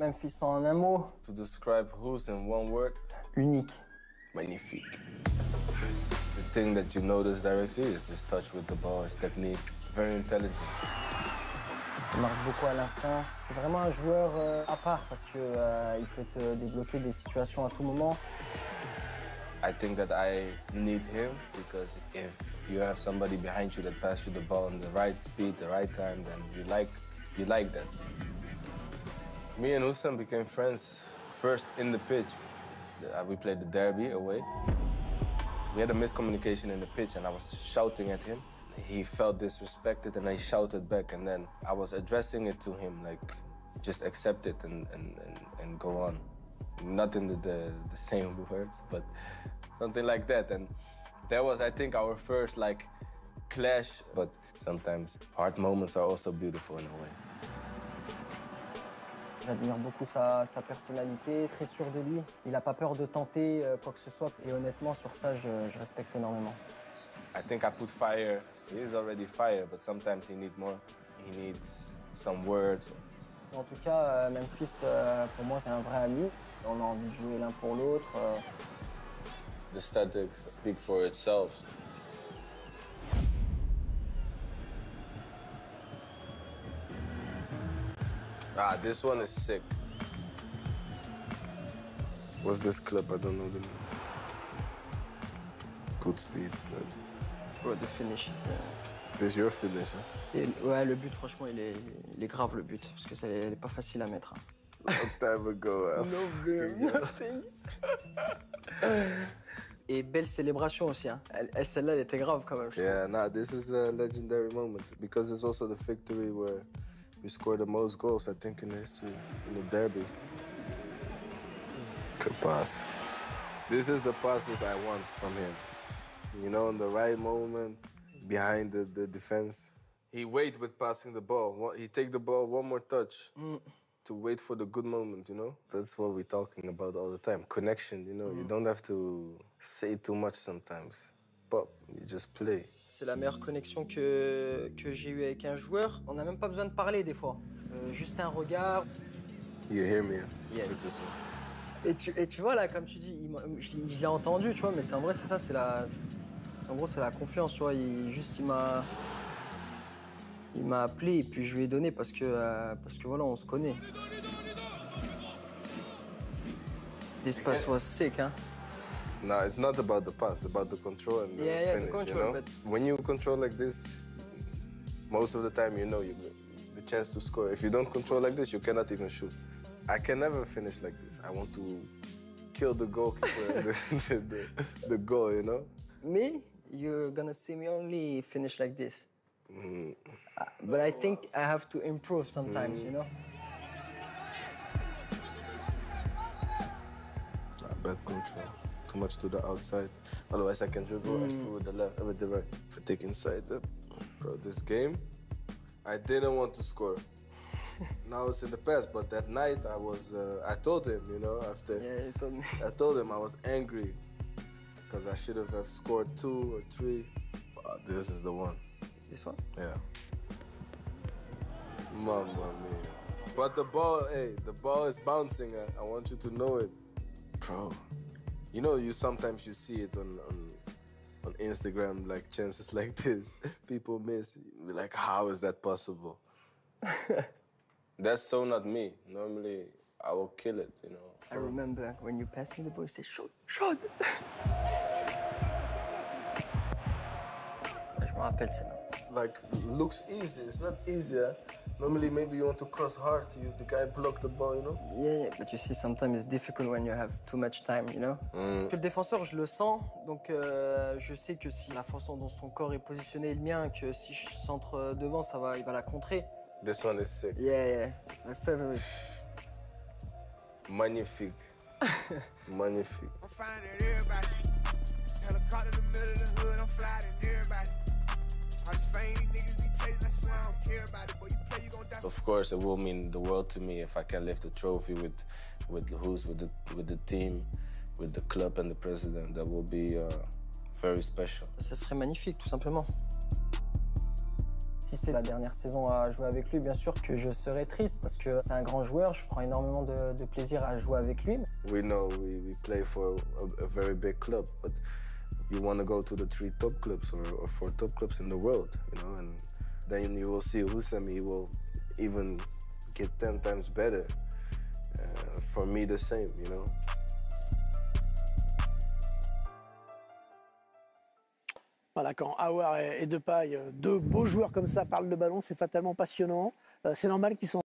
Memphis en un mot. To describe Hoos in one word. Unique. Magnifique. The thing that you notice directly is his touch with the ball, his technique. Very intelligent. Il marche beaucoup à l'instinct. C'est vraiment un joueur à part parce que il peut te débloquer des situations à tout moment. I think that I need him because if you have somebody behind you that passes you the ball in the right speed, the right time, then you like that. Me and Husam became friends first in the pitch. We played the derby away. We had a miscommunication in the pitch and I was shouting at him. He felt disrespected and I shouted back and then I was addressing it to him like, just accept it and go on. Not in the same words, but something like that. And that was, I think, our first like clash. But sometimes hard moments are also beautiful in a way. J'admire beaucoup sa personnalité, très sûr de lui. Il n'a pas peur de tenter quoi que ce soit. Et honnêtement, sur ça, je respecte énormément. I think I put fire. He is already fire, but sometimes he needs more. He needs some words. En tout cas, Memphis, pour moi, c'est un vrai ami. On a envie de jouer l'un pour l'autre. The statics speak for itself. Ah, this one is sick. What's this clip? I don't know the name. Good speed. Bro, the finish is... This is your finish, hein? Et, ouais, le but, franchement, il est grave, le but. Parce que elle est pas facile à mettre. Hein. Long time ago. Nothing. Et belle célébration aussi. Hein. Celle-là, elle était grave quand même. Yeah, nah, this is a legendary moment. Because it's also the victory where we scored the most goals, I think, in history, in the derby. Good pass. This is the passes I want from him. You know, in the right moment, behind the defense. He wait with passing the ball. He take the ball one more touch to wait for the good moment, you know? That's what we're talking about all the time. Connection, you know? You don't have to say too much sometimes. Pop, you just play. C'est la meilleure connexion que j'ai eue avec un joueur. On n'a même pas besoin de parler des fois. Juste un regard. You hear me? Yes. With this one. Et tu vois, là, comme tu dis, je l'ai entendu, tu vois, mais en vrai, c'est ça, en gros, c'est la confiance, tu vois. Il m'a appelé et puis je lui ai donné parce que voilà, on se connaît. This pass was sick, hein? No, it's not about the pass, it's about the control and the finish, the control, you know? but... When you control like this, most of the time you know you get the chance to score. If you don't control like this, you cannot even shoot. I can never finish like this. I want to kill the goalkeeper and the goal, you know? Me? You're gonna see me only finish like this. But I think I have to improve sometimes, you know? Bad control. Too much to the outside. Otherwise I can dribble with the left, with the right. If I take inside that. Bro, this game, I didn't want to score. Now it's in the past, but that night I told him, you know, after. Yeah, you told me. I told him I was angry because I should have scored 2 or 3. But this is the one. This one? Yeah. Mamma mia. But the ball, hey, the ball is bouncing. I want you to know it. Bro, you know, sometimes you see it on Instagram, like chances like this. People miss. You're like, how is that possible? That's so not me. Normally, I will kill it, you know. I remember when you passed me the ball, you said, shoot, shoot! Je me rappelle celle-là. Like, looks easy. It's not easier. Normally, maybe you want to cross hard. The guy blocked the ball, you know? Yeah, but you see, sometimes it's difficult when you have too much time, you know? Que le défenseur, je le sens. Donc, je sais que si la façon dont son corps est positionné est le mien, que si je centre devant, il va la contrer. This one is sick. Yeah. My favorite. Magnifique. Magnifique. I'm finding everybody. Helicopter in the middle of the hood, I'm flying everybody. All these fame niggas be chasing, I swear I don't care about it. Boy, you play, you gon' die. Of course, it will mean the world to me if I can lift the trophy with the team, with the club and the president. That will be very special. Ça serait magnifique, tout simplement. Si Si c'est la dernière saison à jouer avec lui, bien sûr que je serai triste parce que c'est un grand joueur, je prends énormément de plaisir à jouer avec lui. We know we play for a very big club, but you want to go to the 3 top clubs or 4 top clubs in the world, you know, and then you will see Houssem, he will even get 10 times better. For me, the same, you know. Voilà, quand Aouar et Depay, deux beaux joueurs comme ça, parlent de ballon, c'est fatalement passionnant. C'est normal qu'ils sont